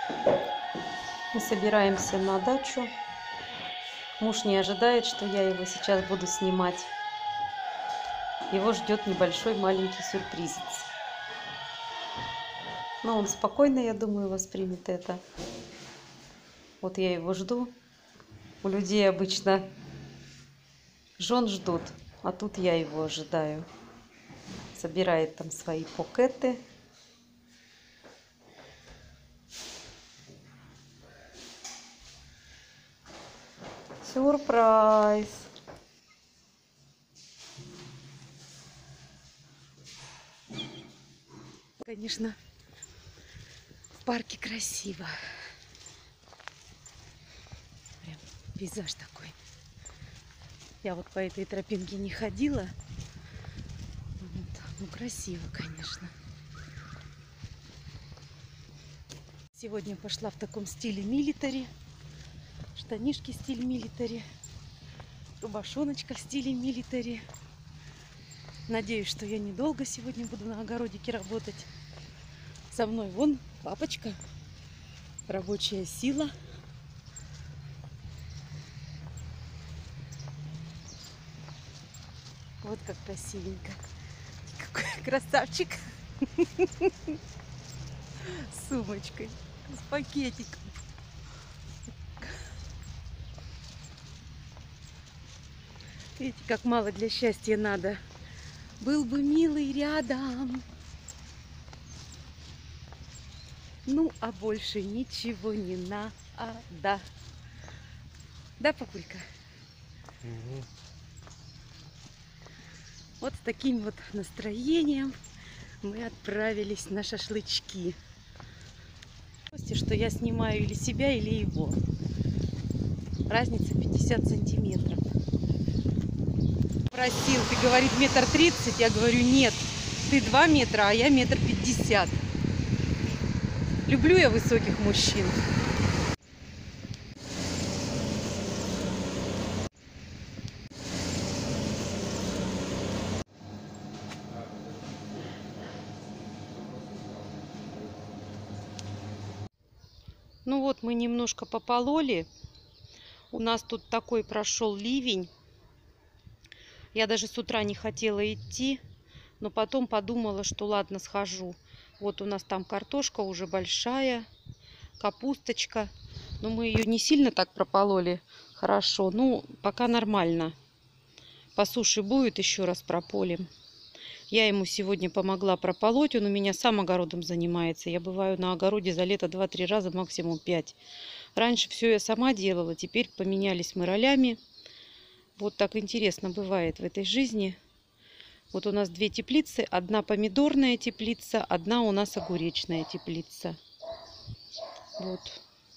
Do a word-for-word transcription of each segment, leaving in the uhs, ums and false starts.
Мы собираемся на дачу. Муж не ожидает, что я его сейчас буду снимать. Его ждет небольшой маленький сюрприз. Но он спокойно, я думаю, воспримет это. Вот я его жду. У людей обычно жен ждут, а тут я его ожидаю. Собирает там свои покеты. Сюрприз! Конечно, в парке красиво. Прям пейзаж такой. Я вот по этой тропинке не ходила. Вот. Ну, красиво, конечно. Сегодня пошла в таком стиле милитари. Штанишки стиль милитари. Рубашоночка в стиле милитари. Надеюсь, что я недолго сегодня буду на огородике работать. Со мной вон папочка. Рабочая сила. Вот как красивенько. Какой красавчик. С сумочкой. С пакетиком. Видите, как мало для счастья надо. Был бы милый рядом. Ну, а больше ничего не надо. Да, папулька? Угу. Вот с таким вот настроением мы отправились на шашлычки. Что я снимаю или себя, или его. Разница пятьдесят сантиметров. Просил, ты, говорит, метр тридцать. Я говорю, нет, ты два метра, а я метр пятьдесят. Люблю я высоких мужчин. Ну вот, мы немножко попололи. У нас тут такой прошел ливень. Я даже с утра не хотела идти, но потом подумала, что ладно, схожу. Вот у нас там картошка уже большая, капусточка. Но мы ее не сильно так пропололи. Хорошо, ну пока нормально. По суше будет, еще раз прополим. Я ему сегодня помогла прополоть. Он у меня сам огородом занимается. Я бываю на огороде за лето два-три раза, максимум пять. Раньше все я сама делала, теперь поменялись мы ролями. Вот так интересно бывает в этой жизни. Вот у нас две теплицы. Одна помидорная теплица, одна у нас огуречная теплица. Вот.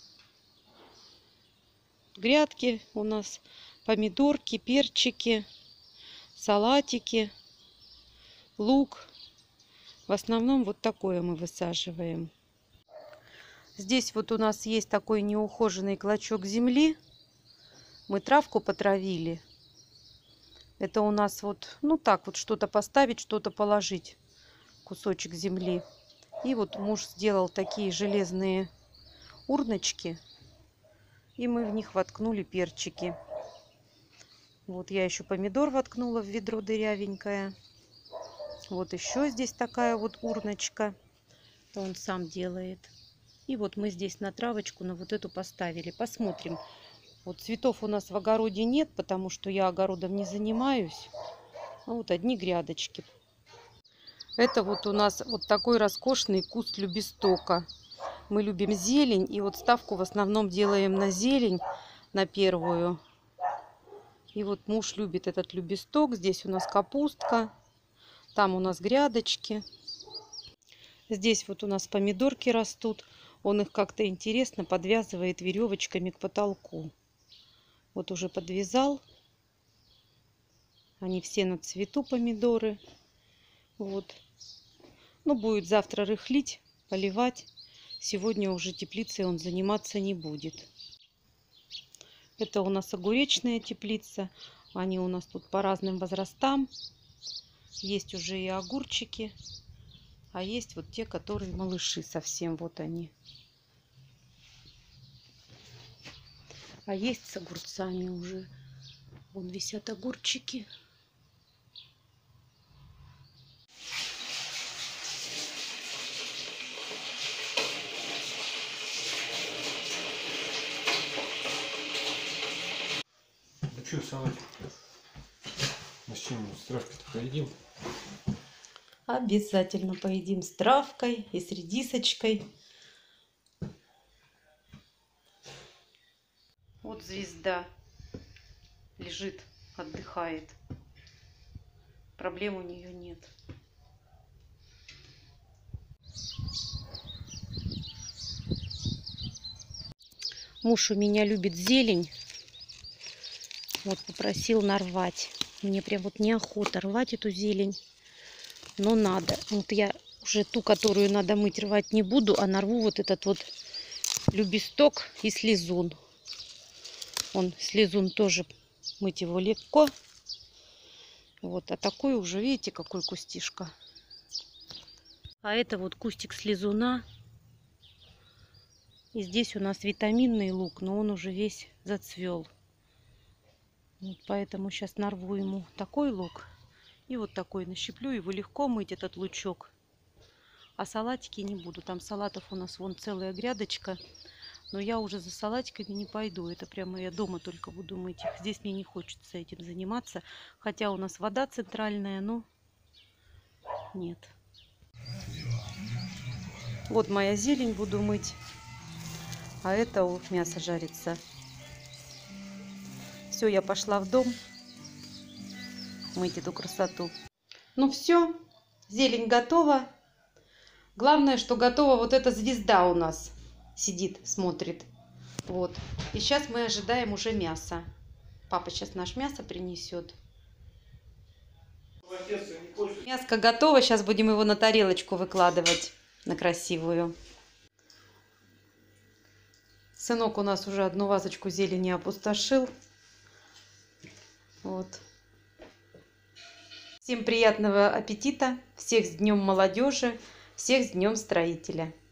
Грядки у нас, помидорки, перчики, салатики, лук. В основном вот такое мы высаживаем. Здесь вот у нас есть такой неухоженный клочок земли. Мы травку потравили. Это у нас вот, ну так вот, что-то поставить, что-то положить. Кусочек земли. И вот муж сделал такие железные урночки. И мы в них воткнули перчики. Вот я еще помидор воткнула в ведро дырявенькое. Вот еще здесь такая вот урночка. Это он сам делает. И вот мы здесь на травочку, на вот эту поставили. Посмотрим. Вот цветов у нас в огороде нет, потому что я огородом не занимаюсь. А вот одни грядочки. Это вот у нас вот такой роскошный куст любестока. Мы любим зелень, и вот ставку в основном делаем на зелень, на первую. И вот муж любит этот любесток. Здесь у нас капустка, там у нас грядочки. Здесь вот у нас помидорки растут. Он их как-то интересно подвязывает веревочками к потолку. Вот уже подвязал. Они все на цвету, помидоры. Вот. Ну, будет завтра рыхлить, поливать. Сегодня уже теплицей он заниматься не будет. Это у нас огуречная теплица. Они у нас тут по разным возрастам. Есть уже и огурчики. А есть вот те, которые малыши совсем. Вот они. А есть с огурцами уже. Вон висят огурчики. Ну что, салатик? Мы с чем? С травкой-то поедим? Обязательно поедим с травкой и с редисочкой. Вот звезда лежит, отдыхает. Проблем у нее нет. Муж у меня любит зелень. Вот попросил нарвать. Мне прям вот неохота рвать эту зелень. Но надо. Вот я уже ту, которую надо мыть, рвать не буду, а нарву вот этот вот любисток и слезун. Он слезун тоже, мыть его легко. Вот, а такой уже, видите, какой кустишка. А это вот кустик слезуна. И здесь у нас витаминный лук, но он уже весь зацвел. Вот поэтому сейчас нарву ему такой лук. И вот такой нащеплю. Его легко мыть, этот лучок. А салатики не буду. Там салатов у нас вон целая грядочка. Но я уже за салатиками не пойду. Это прямо я дома только буду мыть их. Здесь мне не хочется этим заниматься. Хотя у нас вода центральная, но нет. Вот моя зелень буду мыть. А это у мясо жарится. Все, я пошла в дом мыть эту красоту. Ну все, зелень готова. Главное, что готова вот эта звезда у нас. Сидит, смотрит. Вот. И сейчас мы ожидаем уже мясо. Папа сейчас наш мясо принесет. Мяско готово. Сейчас будем его на тарелочку выкладывать. На красивую. Сынок у нас уже одну вазочку зелени опустошил. Вот. Всем приятного аппетита. Всех с Днем молодежи. Всех с Днем строителя.